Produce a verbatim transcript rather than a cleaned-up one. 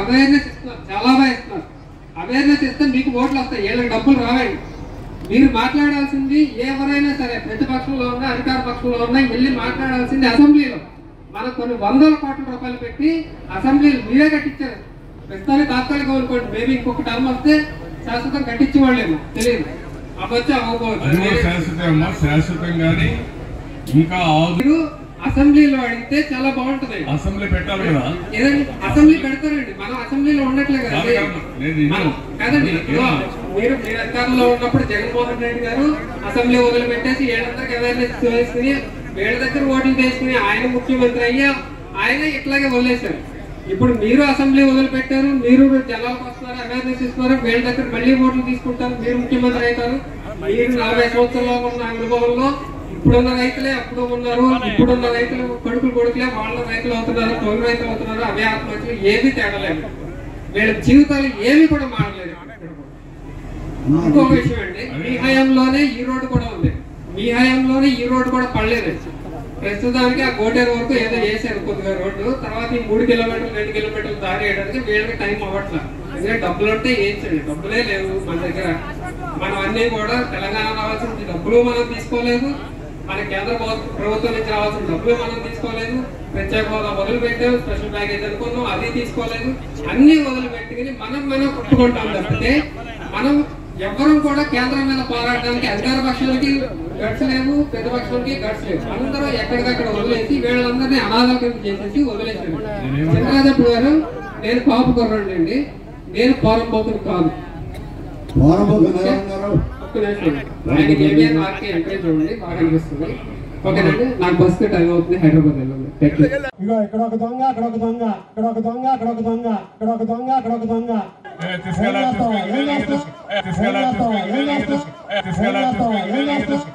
Awareness ఇస్తున్నారు, చాలా బాగా ఇస్తున్నారు. అవేర్నెస్ ఇస్తే మీకు ఓట్లు వస్తాయి, వీళ్ళకి డబ్బులు రావండి. మీరు మాట్లాడాల్సింది ఎవరైనా సరే, ప్రతిపక్షంలో ఉన్నా అధికార పక్షంలో ఉన్నా వెళ్ళి మాట్లాడాల్సింది అసెంబ్లీలో. మనకు కొన్ని వందల కోట్ల రూపాయలు పెట్టి అసెంబ్లీలు మీరే కట్టించారు. ప్రస్తుతానికి తాత్కాలిక అనుకోండి, మేబీ ఇంకొక టర్మ్ వస్తే శాశ్వతం కట్టించేవాళ్ళేమో తెలియదు. అవ్వచ్చు శాశ్వతంగానే ఇంకా అసెంబ్లీలో అడిగితే చాలా బాగుంటది. అసెంబ్లీ పెట్టాలి కదా, ఏదండి అసెంబ్లీ పెడతారండి, మనం అసెంబ్లీలో ఉండట్లే కదండి. కాదండి, మీరు మీరు అధికారంలో ఉన్నప్పుడు జగన్మోహన్ రెడ్డి గారు అసెంబ్లీ వదిలిపెట్టేసి ఏడందరికి అవేర్నెస్ వేసుకుని వీళ్ళ దగ్గర ఓట్లు తీసుకుని ఆయన ముఖ్యమంత్రి అయ్యా ఆయన ఇట్లాగే వదిలేశారు. ఇప్పుడు మీరు అసెంబ్లీ వదిలిపెట్టారు, మీరు జనాలకు వస్తున్నారు, అవేర్నెస్ ఇస్తున్నారు, వీళ్ళ దగ్గర మళ్ళీ ఓట్లు తీసుకుంటారు, మీరు ముఖ్యమంత్రి అవుతారు. మీరు నలభై సంవత్సరాల్లో ఉన్న అనుభవంలో ఇప్పుడున్న రైతులే అప్పుడు ఉన్నారు, ఇప్పుడున్న రైతులు కొడుకులు కొడుకులే వాళ్ళ రైతులు అవుతున్నారు, తొలి రైతులు అవుతున్నారు. అవే ఆత్మహత్యలు ఏమీ తేడలేదు, వీళ్ళ జీవితాలు ఏమీ కూడా మారలేదు. ఇంకొక విషయం అండి, మీ హయాంలోనే ఈ రోడ్డు కూడా ఉంది, మీ హయాంలోనే ఈ రోడ్డు కూడా పడలేదు. ప్రస్తుతానికి ఆ కోటేరు వరకు ఏదో చేశారు కొద్దిగా రోడ్డు, తర్వాత ఈ మూడు కిలోమీటర్లు రెండు కిలోమీటర్లు దారి వేయడానికి వీళ్ళకి టైం అవ్వట్లేదు. ఎందుకంటే డబ్బులు ఉంటే ఏంచండి, డబ్బులే లేవు మన దగ్గర. మనం అన్ని కూడా తెలంగాణ రావాల్సిన డబ్బులు మనం తీసుకోలేదు, మన కేంద్ర ప్రభుత్వం నుంచి రావాల్సిన డబ్బులు మనం తీసుకోలేదు, ప్రత్యేక హోదా వదిలిపెట్టాము, స్పెషల్ ప్యాకేజ్ అనుకున్నాం అది తీసుకోలేదు. అన్ని వదిలిపెట్టుకుని మనం మనం కొట్టుకుంటాం తప్పితే మనం ఎవరు కూడా కేంద్రం మీద పోరాడడానికి అధికార పక్షాలకి గట్స్ లేవు, ప్రతిపక్షాలకి గట్స్ లేవు. అందరూ ఎక్కడికక్కడ వదిలేసి వీళ్ళందరినీ అనాథాల కింద చేసేసి వదిలేసారు. చంద్రరాజప్ప గారు, నేను పాపు కుర్రండి అండి, నేను పోరం పోతుని కాదు. ఆయనకి ఏబిఎన్ ఆర్కే ఎంకరేజ్ చూడండి, బాగా అనిపిస్తుంది. ఓకేనండి, నాకు బస్ టైం అవుతుంది, హైదరాబాద్ వెళ్ళండి. ఇగో ఇక్కడ ఒక దొంగ, అక్కడ ఒక దొంగ, ఇక్కడ ఒక దొంగ, అక్కడ ఒక దొంగ, ఇక్కడ ఒక దొంగ, అక్కడ ఒక దొంగ. తీసుకెళ్ళాలి తీసుకెళ్ళాలి తీసుకెళ్ళాలి తీసుకెళ్ళాలి తీసుకెళ్ళాలి తీసుకెళ్ళాలి